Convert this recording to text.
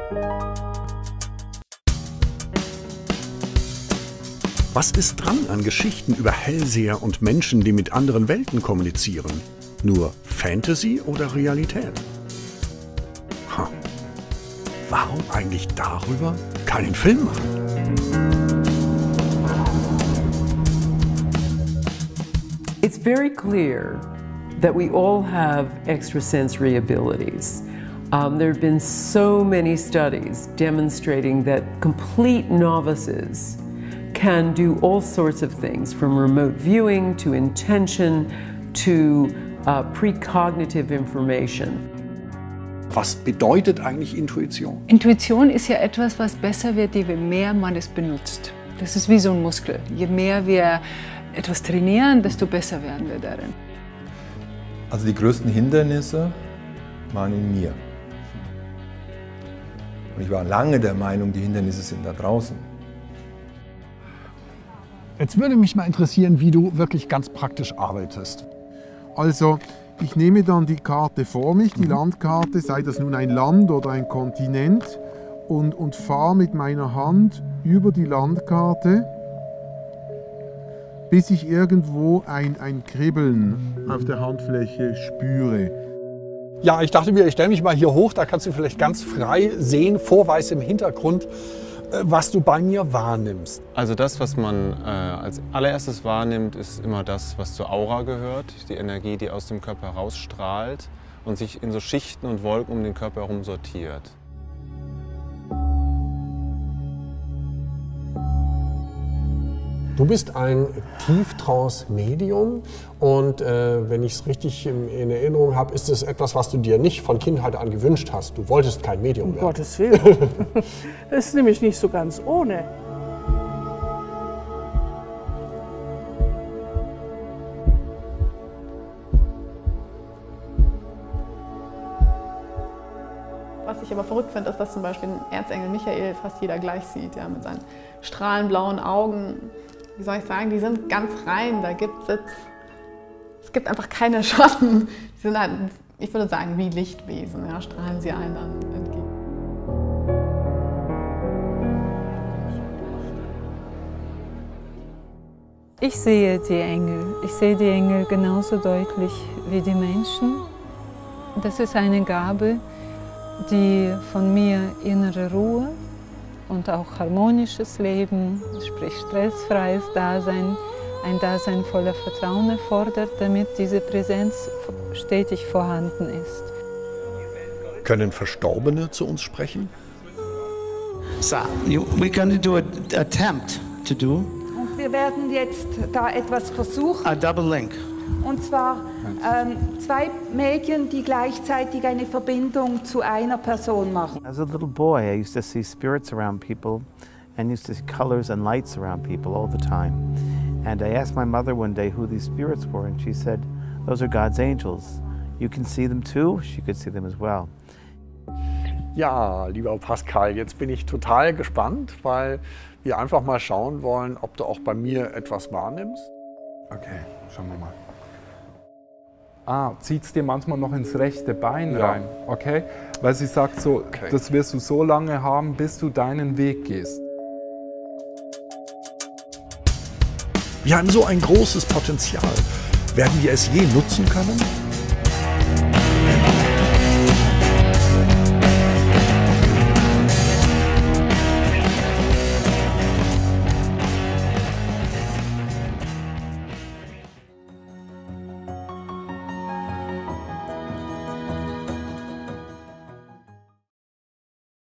Was ist dran an Geschichten über Hellseher und Menschen, die mit anderen Welten kommunizieren? Nur Fantasy oder Realität? Warum eigentlich darüber keinen Film machen? It's very clear that we all have extrasensory abilities. There have been so many studies demonstrating that complete novices can do all sorts of things, from remote viewing to intention to precognitive information. Was bedeutet eigentlich Intuition? Intuition ist ja etwas, was besser wird, je mehr man es benutzt. Das ist wie so ein Muskel. Je mehr wir etwas trainieren, desto besser werden wir darin. Also die größten Hindernisse waren in mir. Und ich war lange der Meinung, die Hindernisse sind da draußen. Jetzt würde mich mal interessieren, wie du wirklich ganz praktisch arbeitest. Also, ich nehme dann die Karte vor mich, die Landkarte, sei das nun ein Land oder ein Kontinent, und fahre mit meiner Hand über die Landkarte, bis ich irgendwo ein Kribbeln auf der Handfläche spüre. Ja, ich dachte mir, ich stelle mich mal hier hoch, da kannst du vielleicht ganz frei sehen, vor weißem Hintergrund, was du bei mir wahrnimmst. Also das, was man als allererstes wahrnimmt, ist immer das, was zur Aura gehört. Die Energie, die aus dem Körper herausstrahlt und sich in so Schichten und Wolken um den Körper herum sortiert. Du bist ein Tieftrance-Medium und wenn ich es richtig in Erinnerung habe, ist es etwas, was du dir nicht von Kindheit an gewünscht hast. Du wolltest kein Medium werden. Um Gottes Willen. Das ist nämlich nicht so ganz ohne. Was ich aber verrückt finde, ist, dass zum Beispiel Erzengel Michael fast jeder gleich sieht, ja, mit seinen strahlend blauen Augen. Wie soll ich sagen, die sind ganz rein, es gibt einfach keine Schatten. Die sind halt, ich würde sagen, wie Lichtwesen, ja, strahlen sie einen dann entgegen. Ich sehe die Engel. Ich sehe die Engel genauso deutlich wie die Menschen. Das ist eine Gabe, die von mir innere Ruhe und auch harmonisches Leben, sprich stressfreies Dasein, ein Dasein voller Vertrauen erfordert, damit diese Präsenz stetig vorhanden ist. Können Verstorbene zu uns sprechen? So, we're going to do an attempt to do. Und wir werden jetzt da etwas versuchen. A double link. Und zwar zwei Medien, die gleichzeitig eine Verbindung zu einer Person machen. As a little boy, I used to see spirits around people and used to see colors and lights around people all the time. And I asked my mother one day who these spirits were, and she said, those are God's angels. You can see them too. She could see them as well. Ja, lieber Pascal, jetzt bin ich total gespannt, weil wir einfach mal schauen wollen, ob du auch bei mir etwas wahrnimmst. Okay, schauen wir mal. Zieht es dir manchmal noch ins rechte Bein rein, okay? Weil sie sagt so, das wirst du so lange haben, bis du deinen Weg gehst. Wir haben so ein großes Potenzial. Werden wir es je nutzen können?